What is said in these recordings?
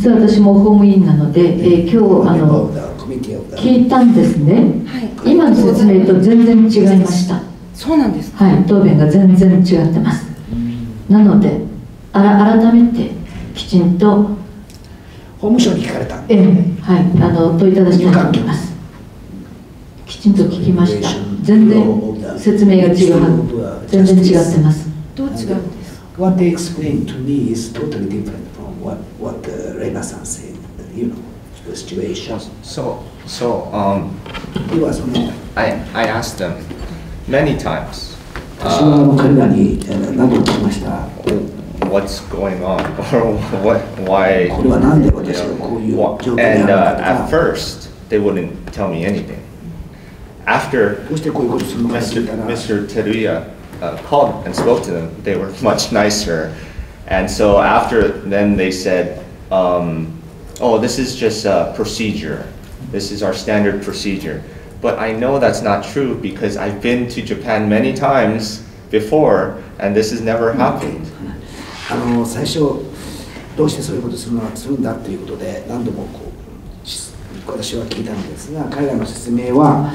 実は私も法務員なので、今日聞いたんですね。今の説明と全然違いました。 そうなんですか。 はい、答弁が全然違ってます。なので改めてきちんと法務省に聞かれた。 はい、問いただしたいと思います。きちんと聞きました。全然説明が違う。全然違ってます。 どう違うんですか。 What they explained to me is totally different from what Rena-san said. You know, the situation. I asked them many times. 私は彼らに何度も聞きました。 What's going on, or why? これは何で私がこういう状況にあるのかとか。 And at first, they wouldn't tell me anything. After どうしてこういうことするのかと聞いたら。 Mr. Teruya called and spoke to them, they were much nicer. And so after then they said, oh, this is just a procedure. This is our standard procedure. But I know that's not true because I've been to Japan many times before and this has never happened. 最初どうしてそういうことするんだということで何度も私は聞いたのですが、彼らの説明は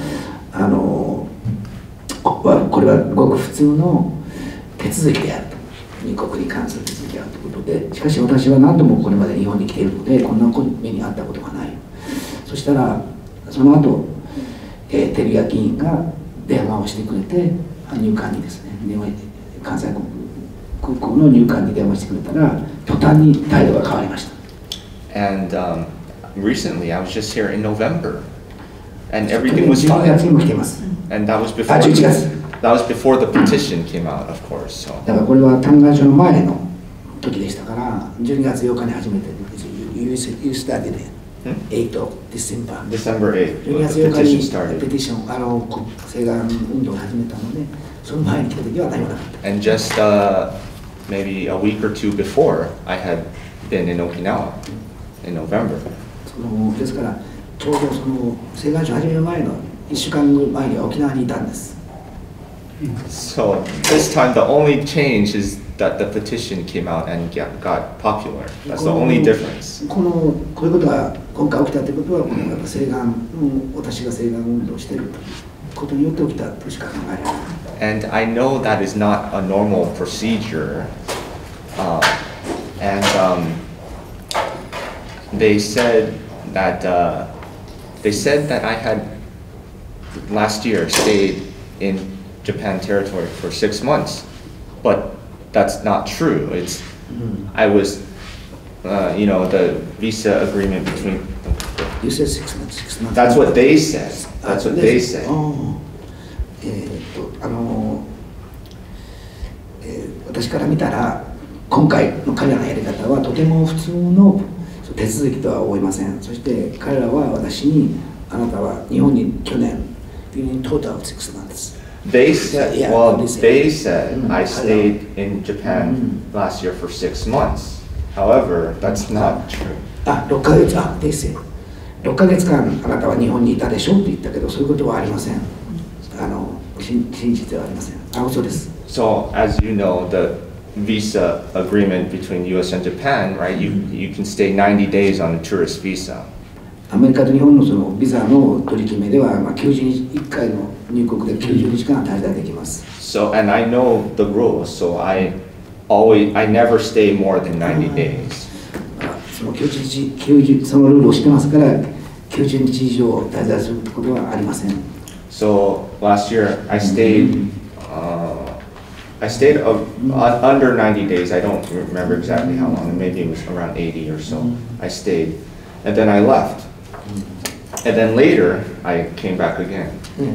これはごく普通の手続きであると、入国に関する手続きであるということで、しかし私は何度もこれまで日本に来ているのでこんな目に遭ったことがない。そしたらその後、照屋議員が電話をしてくれて、入管にですね、関西空港の入管に電話してくれたら途端に態度が変わりました。 And recently I was just here in November and everything was fine. 12月にも来ています。 And that was before the petition came out, of course. So. だからこれは嘆願書の前の時でしたから、12月8日に初めて、You started it 8th of December. December 8th. 12月8日にペティション、請願運動を始めたので、その前に来た時は何もなかった。 And just maybe a week or two before, I had been in Okinawa in November. ですから、ちょうどその請願書を始める前の1週間前には沖縄にいたんです。 So this time the only change is that the petition came out and got popular. That's the only difference. こういうことが今回起きたということは、この私が請願運動をしているということによって起きたとしか考えられない。 And I know that is not a normal procedure. They said that I had last year stayed in Japan territory for 6 months, but that's not true. I was, the visa agreement between. You said 6 months. 6 months. That's what they said. That's what they said. 私から見たら今回の彼らのやり方はとても普通の手続きとは思いません。そして彼らは私に、あなたは日本に去年、in total 6 months. They said, they said I stayed in Japan last year for 6 months. However, that's not true. 6ヶ月、they said 6ヶ月間あなたは日本にいたでしょって言ったけど、そういうことはありません。真実ではありません。嘘です。 So, as you know, the visa agreement between U.S. and Japan, right? You can stay 90 days on a tourist visa. アメリカと日本のそのビザの取り決めでは、90日1回の入国で90日間滞在できます。 So, and I know the rules, so I never stay more than 90 days. そのそのルールを知ってますから、90日以上滞在することはありません。 So last year I stayed under 90 days. I don't remember exactly how long. Maybe it was around 80 or so. I stayed, and then I left. And then later I came back again.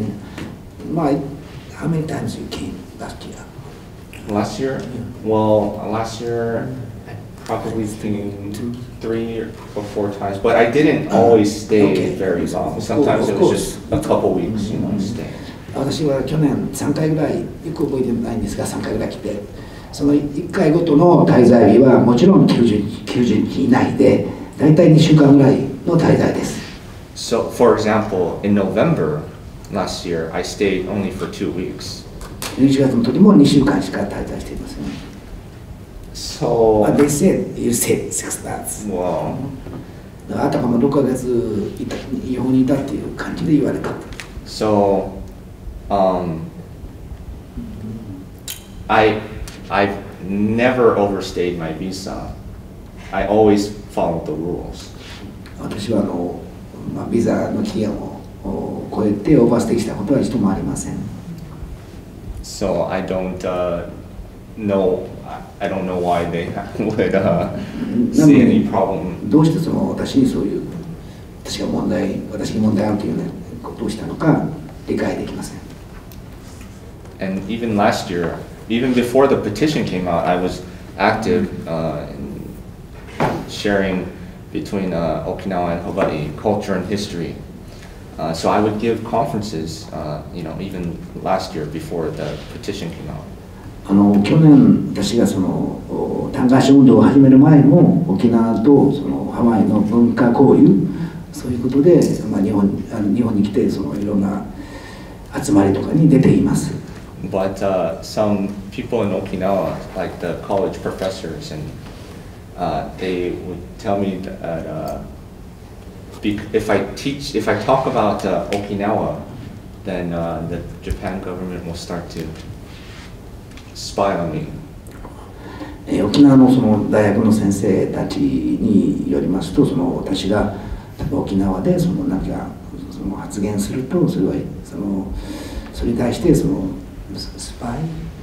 How many times you came last year? Last year? Well, last year I probably came 3 or 4 times, but I didn't always stay very long. Sometimes it was just a couple weeks, staying. 私は去年3回ぐらい、よく覚えてないんですが3回ぐらい来て、その1回ごとの滞在日はもちろん90日以内で、だいたい2週間ぐらいの滞在です。 So, for example, in November last year, I stayed only for 2 weeks. 11月の時も2週間しか滞在していません。 So, But they said, you said 6 months. well, あたかも6ヶ月いた日本にいたっていう感じで言われた。 so, I've never overstayed my visa. I always followed the rules. 私はビザの期限を超えてオーバーステイしたことは一度もありません。 So I don't know. I don't know why they would see any problem. どうして私にそういう私に問題あるというねことをしたのか理解できません。 And even last year, even before the petition came out, I was active in sharing between Okinawa and Hawaii culture and history. So I would give conferences, even last year before the petition came out. 去年私が嘆願書運動を始める前も沖縄とハワイの文化交流そういうことで、日本に来ていろんな集まりとかに出ています。 But some people in Okinawa, like the college professors, and they would tell me that if I talk about Okinawa, then the Japan government will start to spy on me. 沖縄の大学の先生たちによりますと、私が沖縄で発言すると、それはそれに対してスパイ、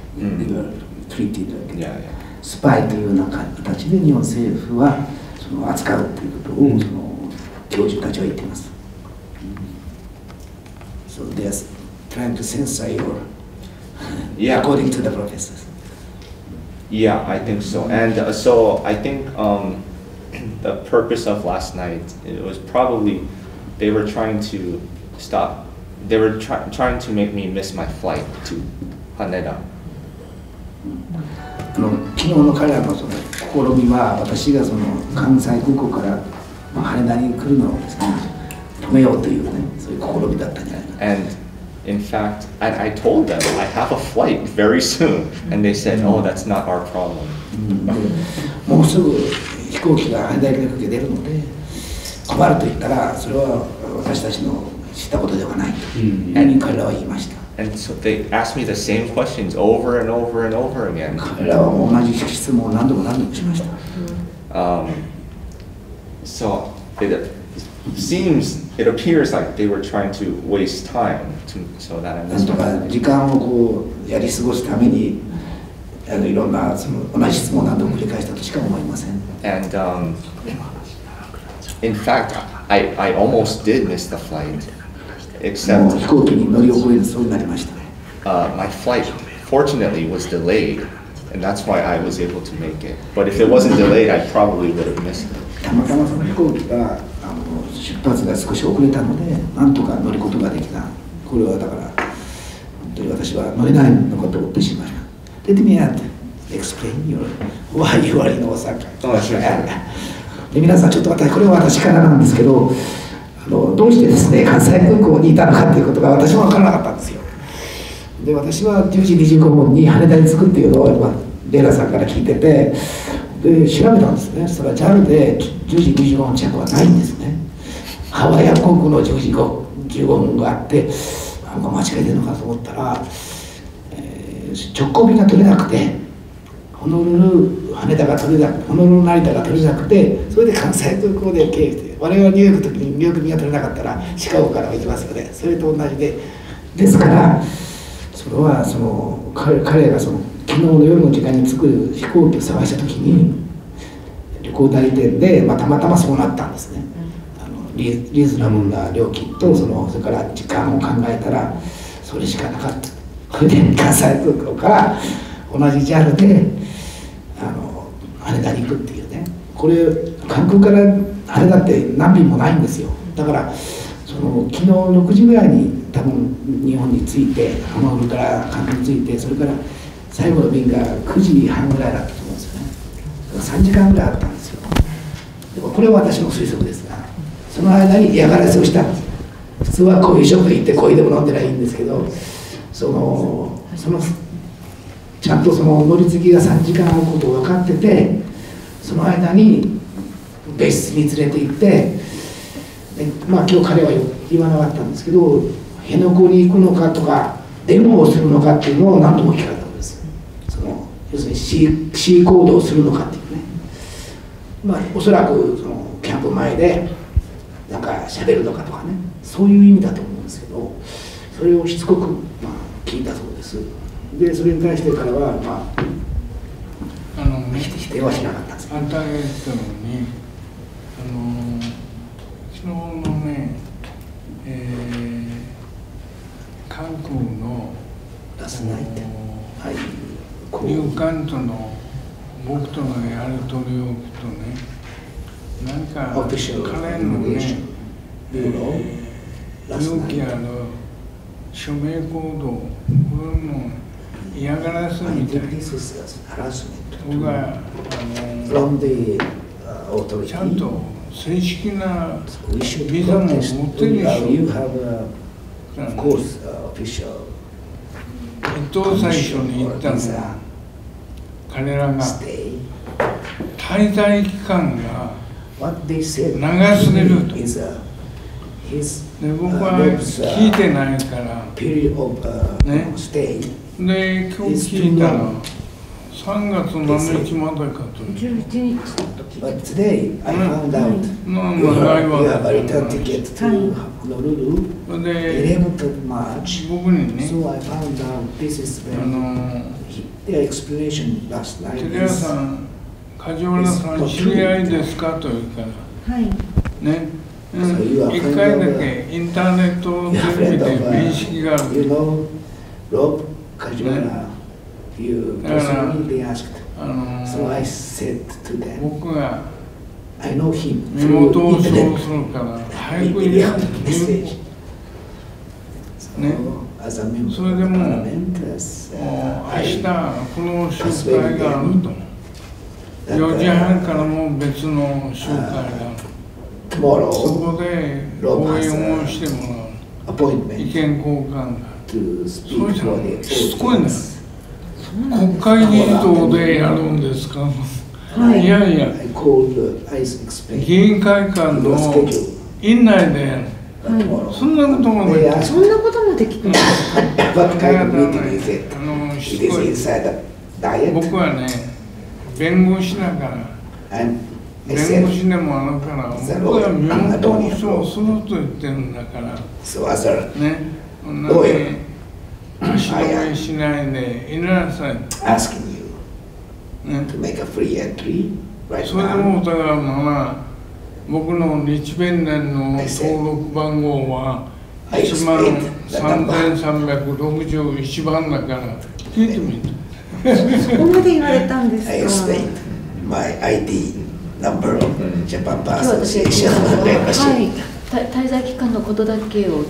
スパイというような形で日本政府は扱うということを教授たちは言っています。So they are trying to censor your, according to the professors. Yeah, I think so. And so I think the purpose of last night, it was probably they were trying to stop. They were trying to make me miss my flight to Haneda. 昨日の彼らの試みは、私が関西空港から羽田に来るのをですね、止めようというね、そういう試みだったんじゃないかな。 And in fact, I told them I have a flight very soon, and they said, "Oh, that's not our problem." もうすぐ飛行機が羽田行きの飛行機が出るので、困ると言ったら、それは私たちの知ったことではないと、彼らは言いました。 And so they asked me the same questions over and over and over again. 彼らは同じ質問を何度もしました。 So it appears like they were trying to waste time so that I なん missed とか my 時間をやり過ごすためにいろんな同じ質問を何度も繰り返したとしか思いません。 And in fact, I almost did miss the flight, も except う飛行機に乗り遅れるそうになりました。 my flight fortunately was delayed, and that's why I was able to make it. But if it wasn't delayed, I probably would have missed it. たまたまその飛行機が出発が少し遅れたので、なんとか乗ることができた。これはだから本当に私は乗れないのかと思ってしまいました。Let me explain why you are in Osaka. で皆さんちょっとこれは私からなんですけど、どうしてですね関西空港にいたのかということが私も分からなかったんですよ。で私は10時25分に羽田に着くっていうのをレイラさんから聞いてて、で調べたんですね。それは JAL で10時25分着はないんですね。ハワイアン航空の10時15分があって、間違えてるのかと思ったら、直行便が取れなくて、ホノルル羽田が取れなくて、ホノルル成田が取れなくて、それで関西空港で経由して、我々ニューヨークの時にニューヨーク便が取れなかったらシカゴからは行きますよね。それと同じで、ですからそれは彼が昨日の夜の時間に着く飛行機を探した時に旅行代理店で、たまたまそうなったんですね。リーズナブルな料金とそれから時間を考えたらそれしかなかった。これで関西空港から同じ JAL で羽田に行くっていうね。これ関空から羽田って何便もないんですよ。だから昨日6時ぐらいに多分日本に着いて、ホノルルから関空に着いて、それから最後の便が9時半ぐらいだったと思うんですよね。3時間ぐらいあったんですよ。でもこれは私の推測ですが、その間に嫌がらせをしたんです。普通はコーヒーショップ行ってコーヒーでも飲んでないいんですけど、 ちゃんとその乗り継ぎが3時間あることを分かってて、その間に別室に連れて行って、でまあ今日彼は言わなかったんですけど、辺野古に行くのかとかデモをするのかっていうのを何度も聞かれたんです。その要するに C 行動をするのかっていうね、まあおそらくそのキャンプ前でなんか喋るのかとかね、そういう意味だと思うんですけど、それをしつこく、まあ、聞いたそうです。でそれに対して彼は、まあ否定はしなかったんですけど、 与えたのに、昨日のね、韓国の入管との僕とのやり取りを聞くとね、なんか彼のね、勇気ある署名行動、これも嫌がらせみたいな。僕はちゃんと正式なビザも持ってるでしょ。一等最初に行ったのは彼らが滞在期間が長すぎると。で僕は聞いてないからね。で今日聞いたら3月何日までかと。 11日。 But today I found out you have a return ticket to Honolulu 11th of March. So I found out this is when their explanation last night. テレアさん、梶原さん知り合いですかというから。はい。ね。一回だけインターネットで見て面識がある。 You know, Rob Kajwara, you personally asked. So I said to them, 僕が I know him 身元を証するから早く入れてね。それでも明日この集会があると。4時半からも別の集会がある。そこで講演をしてもらう。意見交換が。そうしたらしつこいんだよ。国会議事堂でやるんですか。いやいや、議員会館の院内でやる。そんなこともできない。 そんなこともできない。 しつこい。僕はね、弁護士だから。弁護士でもあるから、僕は身元保証すると言ってるんだから。ね、こんなに足止めしないでいなさい。それでもだからまあ僕の日弁連の登録番号は13361番だから聞いてみて。 そこまで言われたんですか。滞在期間のことだけを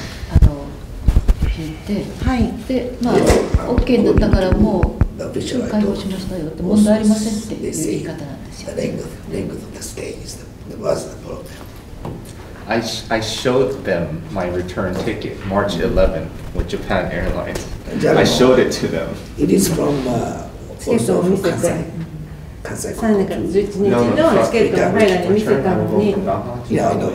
聞いて、でまあ OK になったからもう解放しましたよって問題ありませんっていう言い方なんですよ。 I showed them my return ticket, March 11th, with Japan Airlines. I showed it to them. It is from also from Kansai. 3月11日のチケットを彼らに見せたのに。 いや、3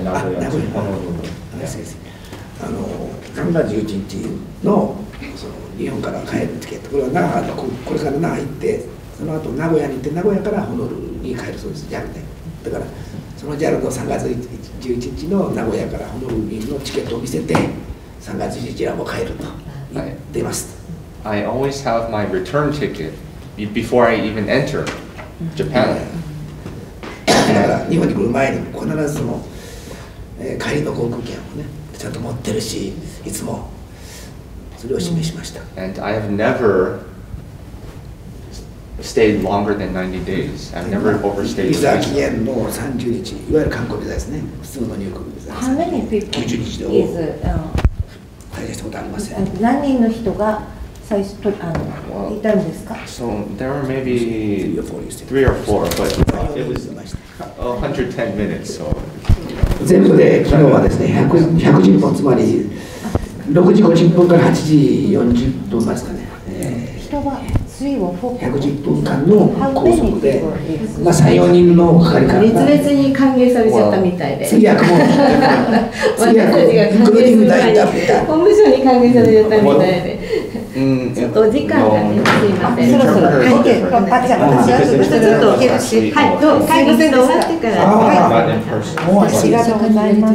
月11日の日本から帰るチケット、これは那覇のこれから那覇行って、その後名古屋に行って、名古屋からホノルルに帰るそうです、JAL で。だから、その JAL の3月11日の名古屋からホノルルのチケットを見せて、3月11日はもう帰ると言ってます。 I always have my return ticket before I even enter Japan. だから日本に来る前に必ずその帰りの航空券をねちゃんと持ってるし、いつもそれを示しました。 And I have never stayed longer than 90 days. I've never overstayed. ビザ期限の30日、いわゆる観光ビザですね。普通の入国ビザです。90日で滞在したことありません。 何人の人が最初いたんですか。 So there were maybe 3 or 4, but it was 110 minutes. So 全部で昨日はですね110本、つまり6時50分から8時40分ですかね。 人が 110分間の拘束で、まあ、3、4人の係官が別々に歓迎されちゃったみたいで、 通訳も通訳インクルーディング大タみたいな。 本部長に歓迎されちゃったみたいで、ちょっとお時間がね、すいません。 そろそろ会見、私はちょっと受けるし、はい、どう会議終わってから、ありがとうございます。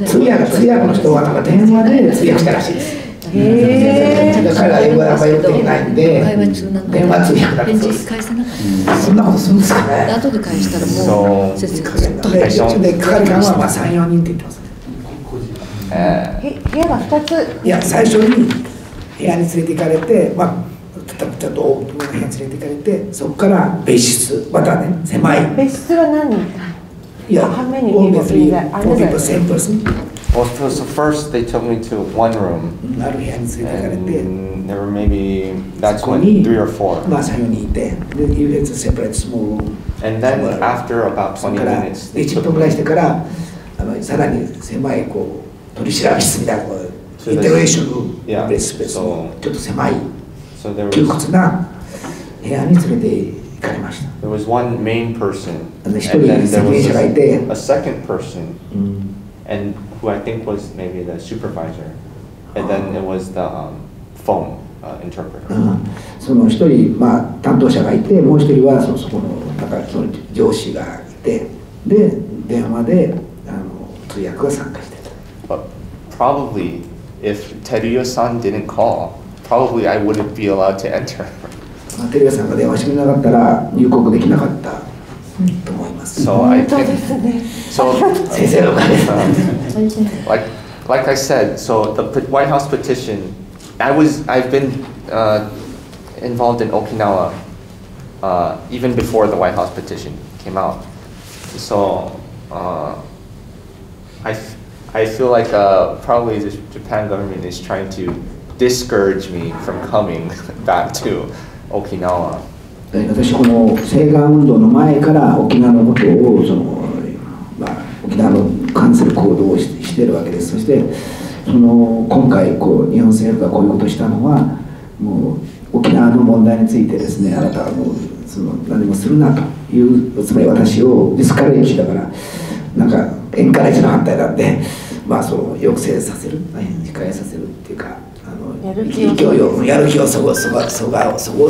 通訳の人はなんか電話で通訳したらしいです。彼ら英語がよくできないんで、電話通訳だったんです。そんなことするんですかね。 後で返したらもう先生がずっとで、係官はまあ3、4人って言ってますね。 部屋が2つ。 いや、最初に部屋に連れて行かれて、まあ、ちょっと大きな部屋に連れて行かれて、そこから別室、またね、狭い。 別室は何人？ いや、 How many people only in that? four people, same person. Well, so first they took me to one room, ある部屋に連れて行かれて、 and there were maybe, that's そこ when に 3 or 4. まあ3、4人いて、で、it's a separate small room. And then after about それ 20 から minutes, they 10 took 分ぐらいして me からさらに狭いこう取り調べ室みたいなこうインテロレーションルーム Yeah, 別々のちょっと狭い so there 窮 was 屈な部屋に連れて行かれました。 there was one main person, 一 and 人 then there 責任者がいて、 was a second person, うん and who I think was maybe the supervisor, and then it was the phone interpreter. その一人、まあ、担当者がいて、もう一人はそこのなんかその上司がいて、で電話で通訳が参加してた。 But probably if Teruya-san didn't call, probably I wouldn't be allowed to enter. テレビさんが電話してくれなかったら入国できなかったと思います。 So I 本当で think すね。 so. 先生のおかげで。 Like I said, so the White House petition, I've been involved in Okinawa even before the White House petition came out. So I feel like probably the Japan government is trying to discourage me from coming back to Okinawa. 私この西岸運動の前から沖縄のことを沖縄の関する行動をしているわけです。そして今回日本政府がこういうことをしたのはもう沖縄の問題についてですね、あなたはもう何もするなという、つまり私をディスカレッジだからなんかエンカレッジの反対なんで、まあ抑制させる、控えさせるっていうか。やる気をそがそう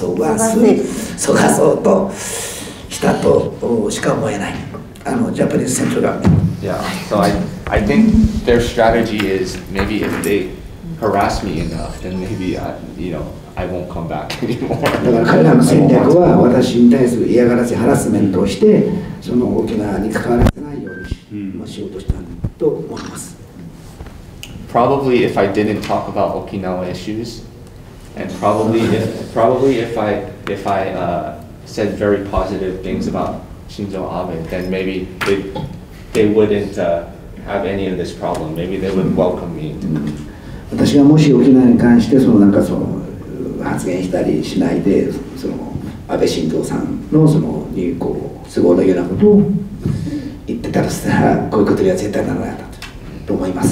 としたとしか思えない。Japanese central government. Yeah, so I think their strategy is maybe if they harass me enough, then maybe I won't come back anymore. だから彼らの戦略は私に対する嫌がらせハラスメントをしてその沖縄に関わらせないようにしようとしたと思います。 Probably if I didn't talk about Okinawa issues, and probably if I said very positive things about Shinzo Abe, then maybe they wouldn't have any of this problem. Maybe they would welcome me. 私がもし沖縄に関して発言したりしないで安倍晋三さんのに都合のようなことを言ってたらしたらこういうことには絶対ならなかったと思います。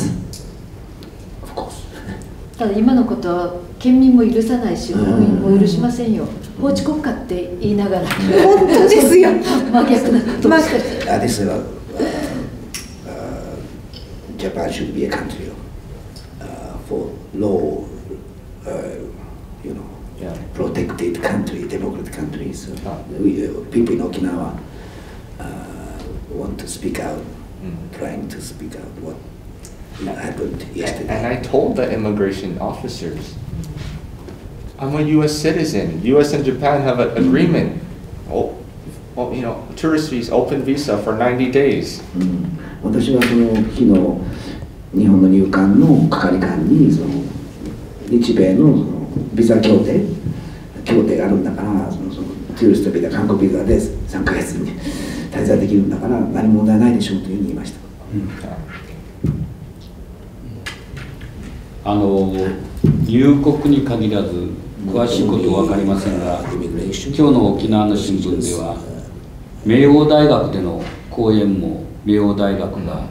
ただ今のことは県民も許さないし国民も許しませんよ。法治国家って言いながら本当ですよ。 真逆なことをして。 This Japan should be a country for law, protected country, democratic countries. People in Okinawa want to speak out, trying to speak out what happened yesterday. And I told the immigration officers, I'm a U.S. citizen. U.S. and Japan have an agreement. Tourist fees, open visa for 90 days. 私はその日の日本の入管の係官に日米のビザ協定があるんだからトゥーリストビザ観光ビザで3ヶ月に滞在できるんだから何も問題ないでしょうというふうに言いました。 入国に限らず詳しいことは分かりませんが、今日の沖縄の新聞では明王大学での講演も明王大学が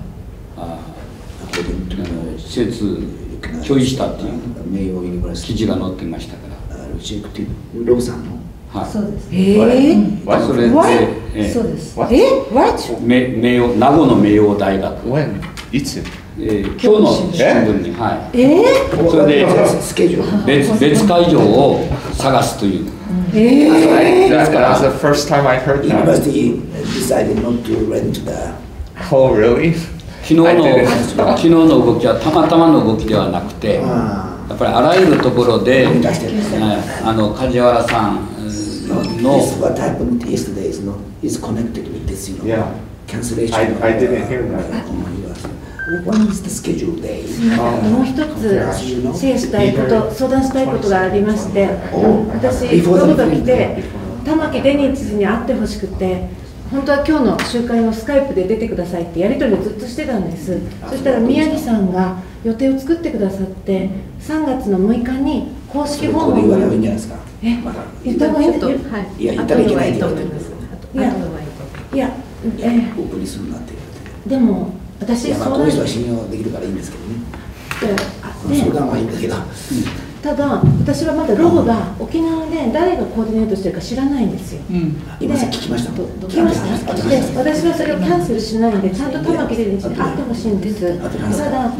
施設拒否したっていう記事が載っていましたから、 objective ロブさんの。 はい。 そうです。 それで、 そうです。 名誉名護の名誉大学。 いつ？ 今日の新聞に、はい。それでスケジュール別会場を探すという。 That's the first time I heard that. University decided not to rent the. Oh, really? 昨日の動きはたまたまの動きではなくて、やっぱりあらゆるところで、梶原さんの。 What happened yesterday is connected with this, cancellation. I didn't hear that. When is the scheduled day? もう一つシェアしたいこと、相談したいことがありまして、私、ロブが来て、玉城デニー知事に会ってほしくて、本当は今日の集会のスカイプで出てくださいってやり取りをずっとしてたんです。そしたら宮城さんが予定を作ってくださって、3月の6日に公式訪問を。 言わないんじゃないですか。 言った方がいいんですよ。 いや、言ったらいけないって言われてるんですよ。 いや、 オープンにするなってでも、私、 この人は信用できるからいいんですけどね。相談はいいんだけど。 ただ、私はまだロブが沖縄で誰がコーディネートしてるか知らないんですよ。 今さっき聞きました。 聞きました。で、私はそれをキャンセルしないんで、ちゃんと玉城デニー知事に会ってほしいんです。ただ、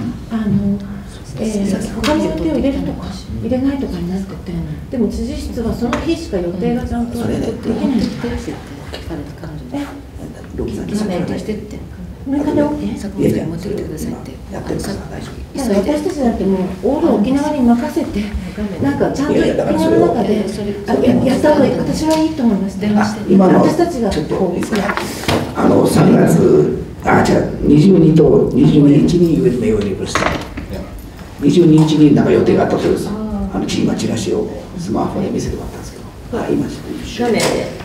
他の予定を入れるとか入れないとかになってて、でも知事室はその日しか予定がちゃんとできないって言って。6日で OK？ 作物に持ってきてくださいって。 私たちだってもうオール沖縄に任せて、なんかちゃんと沖縄の中でやった方がいい。私はいいと思います。 今の私たちがちょっと3月22と22日に名誉にぶした22日になんか予定があったそうです。今チラシをスマホで見せてもらったんですけど、今画面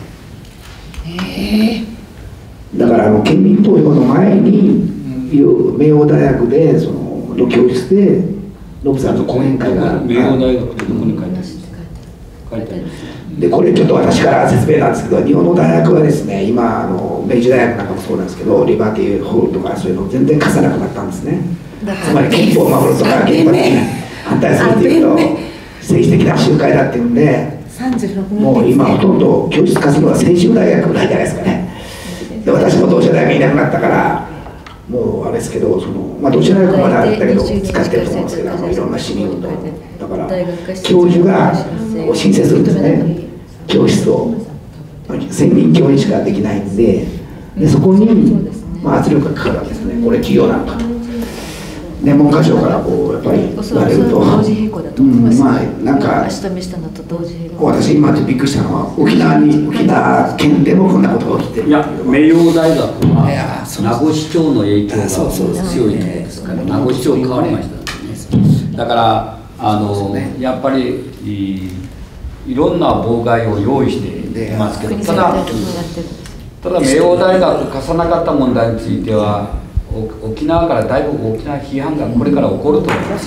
で。 だから県民投票の前に名誉大学での教室でロブさんの講演会が名誉大学でどこに書いてあるで、これちょっと私から説明なんですけど、日本の大学はですね、今明治大学なんかもそうなんですけど、リバティホールとかそういうの全然貸さなくなったんですね。つまり憲法を守るとか原発に反対するっていうと政治的な集会だっていうんで、もう今ほとんど教室貸すのは専修大学ぐらいじゃないですかね。で、私も同志社大学いなくなったからもうあれですけど、同志社大学まだあったけど使ってると思うんですけど、いろんな市民運動だから教授が申請するんですね、教室を。専任教員しかできないんで、そこに圧力がかかるわけですね。これ企業なのかと。文科省からやっぱり言われると、なんか私今ってびっくりしたのは、沖縄県でもこんなことが起きてる。 いや、名誉大学は名護市長の影響が強いですから、名護市長変わりましたね。だからやっぱりいろんな妨害を用意していますけど、ただ名誉大学貸さなかった問題については沖縄からだいぶ大きな批判がこれから起こると思います。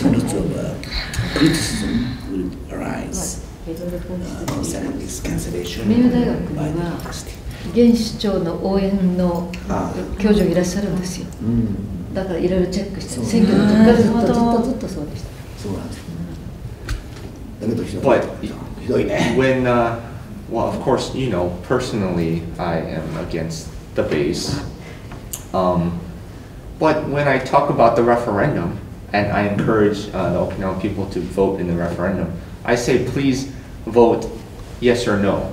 名誉大学には現市長の応援の教授いらっしゃるんですよ。だからいろいろチェックして、選挙の時からずっとそうでした。 そうなんです。だけどひどいね。 Well, of course, personally, I am against the base. But when I talk about the referendum, and I encourage the Okinawan people to vote in the referendum, I say please vote yes or no.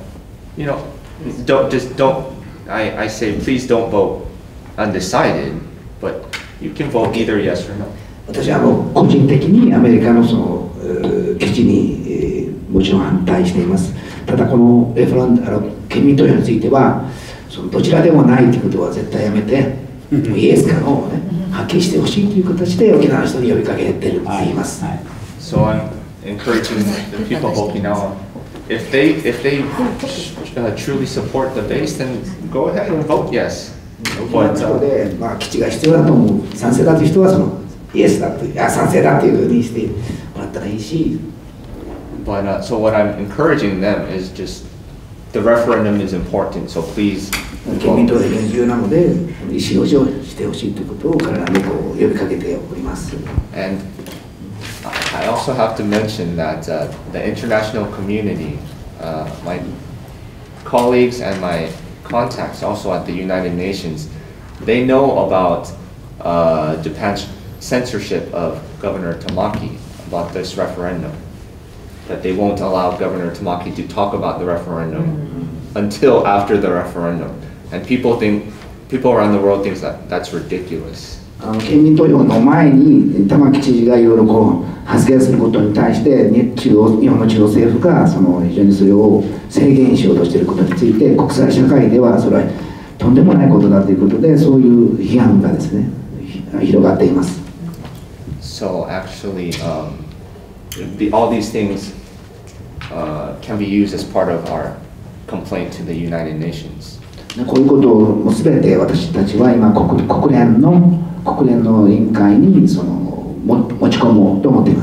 I say please don't vote undecided, but you can vote either yes or no. 私は個人的にアメリカの基地にもちろん反対しています。ただこの県民投票についてはどちらでもないということは絶対やめて、イエスかノーをねはっきりしてほしいという形で沖縄の人に呼びかけてるって言います。 So I'm encouraging the people of Okinawa, if they truly support the base, then go ahead and vote yes. そこで基地が必要だと思う、賛成だという人はイエスだと賛成だというふうにしてもらったらいいし。 But so what I'm encouraging them is just the referendum is important, so please. 県民投票が重要なので、意思表示をしてほしいということを彼らに呼びかけております。 And I also have to mention that the international community, my colleagues and my contacts also at the United Nations, they know about Japan's censorship of Governor Tamaki about this referendum. That they won't allow Governor Tamaki to talk about the referendum until after the referendum. And people around the world think that that's ridiculous. 県民投票の前に玉城知事がいろいろこう発言することに対して日本の中央政府が非常にそれを制限しようとしていることについて国際社会ではそれはとんでもないことだということでそういう批判がですね広がっています。 So actually, all these things can be used as part of our complaint to the United Nations. こういうことを全て私たちは今国連の委員会に持ち込もうと思っています。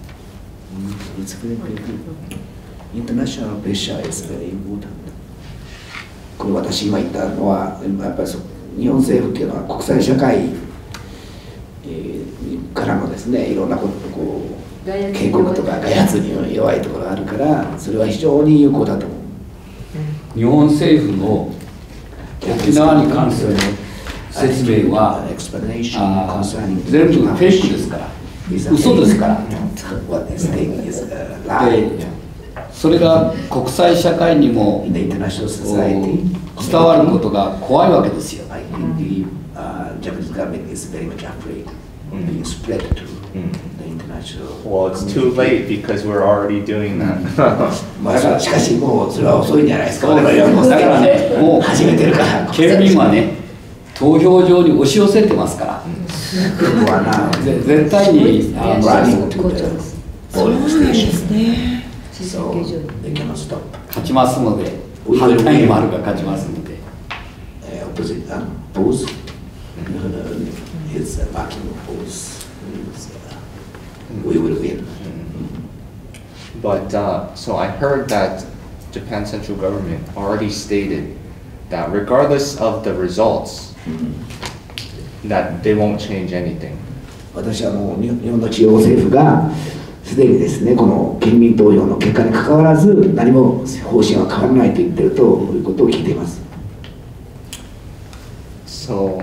これ私今言ったのはやっぱり日本政府っていうのは国際社会からのですねいろんなことこう警告とか外発に弱いところがあるからそれは非常に有効だと思う。 日本政府の沖縄に関する説明は全部フェイクですから嘘ですからでそれが国際社会にも伝わることが怖いわけですよ。 Well, it's too late because we're already doing that. しかしもうそれは遅いんじゃないですか。だからね、もう始めてるから。 県民はね、投票所に押し寄せてますから。絶対にそうですね。 勝ちますので、反対に丸が勝ちますので。 We will win. But so I heard that Japan central government already stated that regardless of the results, that they won't change anything. 私は日本の中央政府がすでにですねこの県民投票の結果に関わらず何も方針は変わらないと言っているということを聞いています。 So,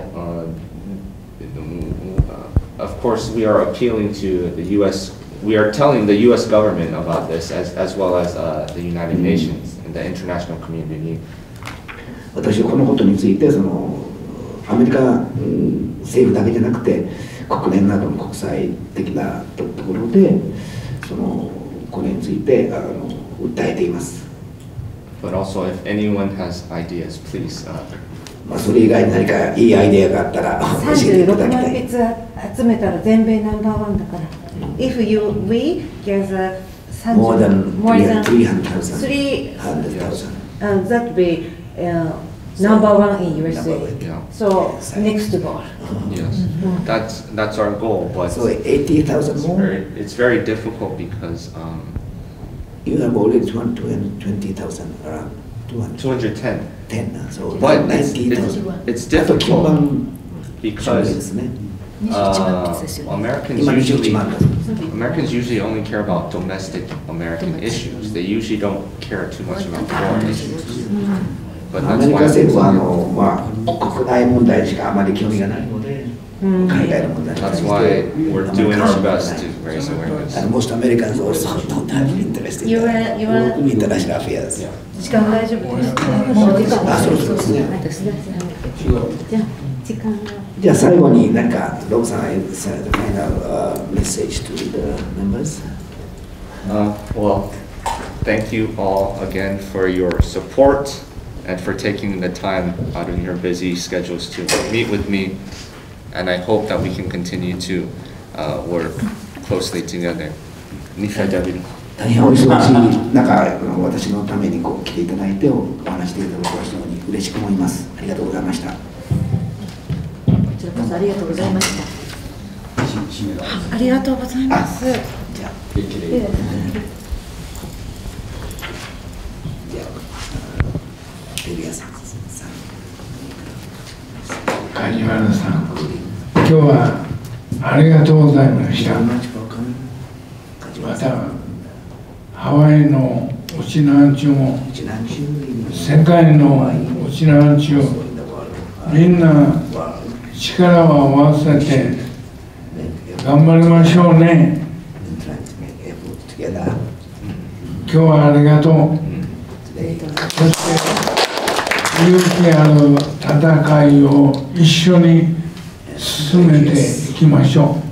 of course, we are appealing to the U.S. We are telling the U.S. government about this, as well as the United Nations and the international community. 私はこのことについてアメリカ政府だけじゃなくて国連などの国際的なところでこれについて訴えています。 But also, if anyone has ideas, please. それ以外に何かいいアイデアがあったら教えていただきたい。 36万筆集めたら全米ナンバーワンだから。If we gather more than 300,000, that would be number one in USA. Yeah. So next goal. Yes, that's our goal. But so 80,000 more. It's very difficult because you have already 220,000 around. 210. 10. So but 90,000. It's difficult because Americans usually only care about domestic American issues. They usually don't care too much about foreign issues. But that's why that's why we're doing our best to raise awareness. And most Americans also don't have interest in international affairs. 時間大丈夫です。 そうですね。じゃあ最後に何かロブさんのファイナルメッセージ to the members. Well, thank you all again for your support and for taking the time out of your busy schedules to meet with me. And I hope that we can continue to work closely together. 大変お忙しい中、私のために来ていただいてお話していただくことは非常に嬉しく思います。ありがとうございました。こちらこそありがとうございました。 ありがとうございます。 じゃあ、テレビさん。 梶原さん、今日はありがとうございました。 ハワイのウチナーンチュも世界のウチナーンチュみんな力を合わせて頑張りましょうね。今日はありがとう。そして勇気ある戦いを一緒に進めていきましょう。